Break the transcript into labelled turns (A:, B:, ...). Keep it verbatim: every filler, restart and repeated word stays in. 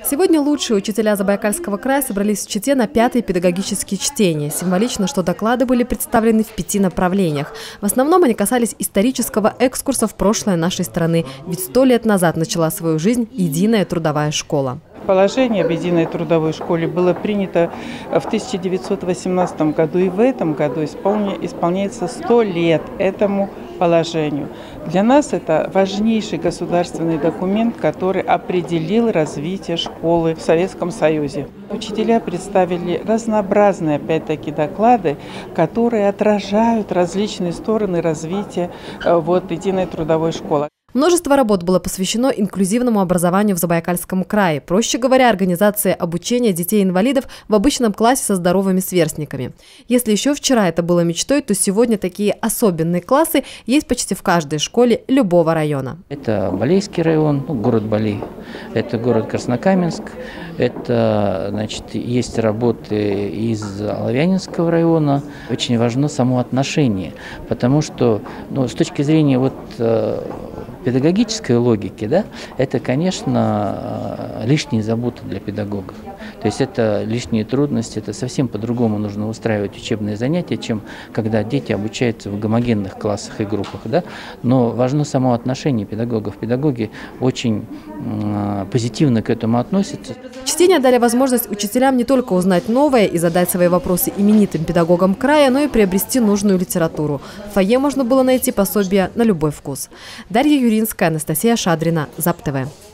A: Сегодня лучшие учителя Забайкальского края собрались в Чите на пятые педагогические чтения. Символично, что доклады были представлены в пяти направлениях. В основном они касались исторического экскурса в прошлое нашей страны. Ведь сто лет назад начала свою жизнь единая трудовая школа.
B: Положение об единой трудовой школе было принято в тысяча девятьсот восемнадцатом году, и в этом году исполняется сто лет этому положению. Для нас это важнейший государственный документ, который определил развитие школы в Советском Союзе. Учителя представили разнообразные, опять-таки, доклады, которые отражают различные стороны развития вот, единой трудовой школы.
A: Множество работ было посвящено инклюзивному образованию в Забайкальском крае, проще говоря, организации обучения детей-инвалидов в обычном классе со здоровыми сверстниками. Если еще вчера это было мечтой, то сегодня такие особенные классы есть почти в каждой школе любого района.
C: Это Балейский район, ну, город Балей, это город Краснокаменск, это, значит, есть работы из Оловянинского района. Очень важно само отношение, потому что, ну, с точки зрения вот педагогической логики, да, это, конечно, лишние заботы для педагогов. То есть это лишние трудности, это совсем по-другому нужно устраивать учебные занятия, чем когда дети обучаются в гомогенных классах и группах. Да? Но важно само отношение педагогов. Педагоги очень э, позитивно к этому относятся.
A: Чтения дали возможность учителям не только узнать новое и задать свои вопросы именитым педагогам края, но и приобрести нужную литературу. В фойе можно было найти пособия на любой вкус. Дарья Юринская, Анастасия Шадрина, ЗАП-ТВ.